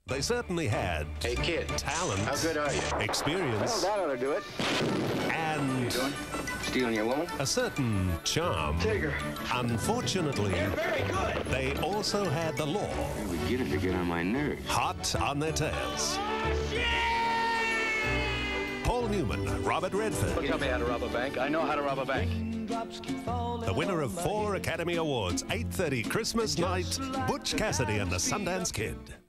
They certainly had Hey, kid. talent, How good are you? experience, Well, that ought to do it. and Doing? Stealing your woman? a certain charm. Tigger. Unfortunately, Very good. they also had the law I would get him to get on my nerves. hot on their tails. Paul Newman, Robert Redford. Tell me how to rob a bank. I know how to rob a bank. The winner of 4 Academy Awards, 8:30 Christmas night, Butch Cassidy and the Sundance Kid.